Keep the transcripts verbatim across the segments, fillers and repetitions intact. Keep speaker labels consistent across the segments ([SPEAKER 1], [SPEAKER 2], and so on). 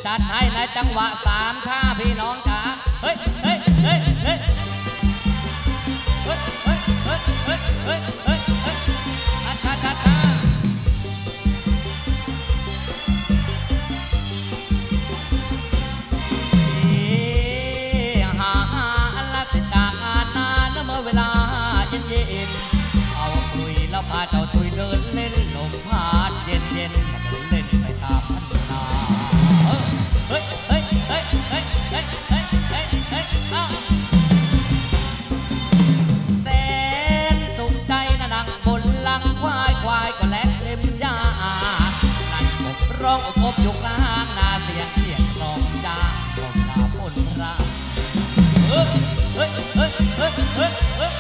[SPEAKER 1] จัดให้ในจังหวะสามชาพี่น้องจ๋าเฮ้ยเฮ้ยเฮ้ยเฮ้ยเฮ้ยเฮ้ยเฮ้ยเฮ้ยเฮ้ยเฮ้ยเฮ้ยอาชาชาชาหาหาลับจากงานนานเมื่อเวลาเย็นเย็นเอาคุยแล้วพาเจ้าตุยเดินเล่นลมพัดเย็นเย็นเล่นไปตามพันนาเฮ้ยเฮ้ยเฮ้ยเฮ้ยเฮ้ยเฮ้ยเฮ้ยเฮ้ยแสนสุขใจนะนั่งบนหลังควายควายก็แลกเล็มยานั่นอบร้องอบอบยกล้างนาเสียงเสียงร้องจ้าของลาพลราเฮ้ยเฮ้ยเฮ้ยเฮ้ยเฮ้ยเฮ้ย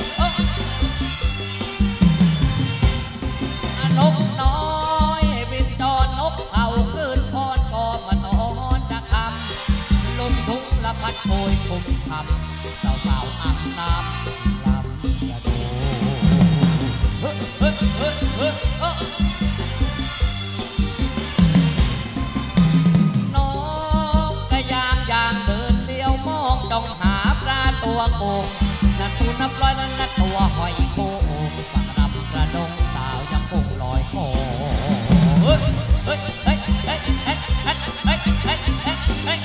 [SPEAKER 1] นกน้อยบินจอนนกเขาขึ้นพรก็มาตอนจะคำลมทุ่งละพัดโผยชุ่มฉ่ำสาวสาวอาบน้ำลำกระโดเฮ้ยเฮ้ยเฮ้ยเฮ้ยน้องกะยางยางเดินเลี้ยวมองจ้องหาปลาตัวโกงนั่นตูนับร้อยนั่นตัวหอยโค้งฝักรำกระดงสาวยังคงลอยคอเฮ้ยเฮ้ยเฮ้ยเฮ้ยเฮ้ยเฮ้ยเฮ้ยเฮ้ยเฮ้ยเฮ้ย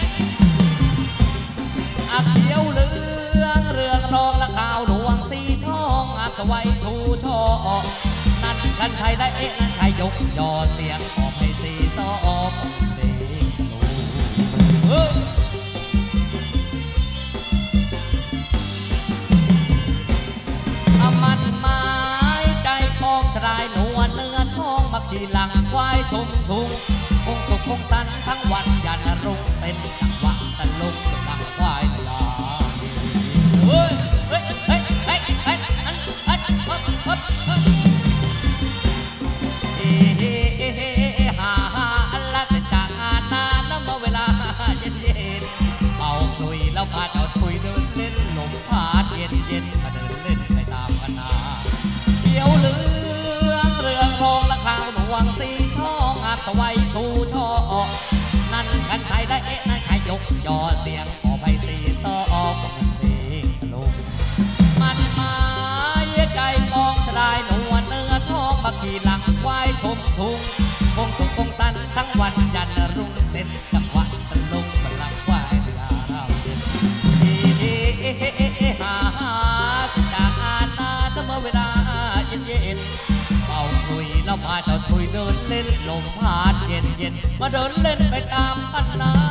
[SPEAKER 1] อักเขียวเหลืองเรืองรองและข่าวหลวงสีทองอักสวัยทูช่อนั่นกันไทยได้เอ๊ะนั่นไทยยกยอเสียงออกให้สีซออเสียงเฮ้ยมันไม้ใจคองทรายหนวลเนื้อทองมาขี่หลังควายชมทุ่งคงสุขคงสันทั้งวันยันรุ่งเต้นจังหวะตะลุกหลังควายลาเฮ้ยเฮ้ยเฮ้ยเฮ้ยเฮ้ยอันอันอันอันอันเฮ้เฮ้เฮ้ฮาฮาอันละแต่จากงานนานเมื่อเวลาเย็นเย็นเอาคุยแล้วพาเจ้าคุยเดินเล่นลมพัดเย็นเย็นมาเดินเล่นไปตามกันนาเขียวเหลืองเรืองรองและข่าวหนวงสีทองอาบสวัยชูช่อนั่นกันไทยและเอ๊ะนั่นใครยกยอเสียงออกไปสีซอออกเป็นเพลงตลกมันหมายใจกองทรายหนวลเนื้อทองมาขี่หลังควายชมทุ่งคงสุขคงสันทั้งวันยันรุ่งเต้นจังหวะตะลุกบนหลังควายเวลาเราเฮ้เฮ้เฮ้เฮ้ฮาฮาจากงานนานเมื่อเวลาเย็นเย็นเป่าคุยแล้วพาเจ้าคุยเดินเล่นลมพัดเย็นเย็นมาเดินเล่นไปตามกันนา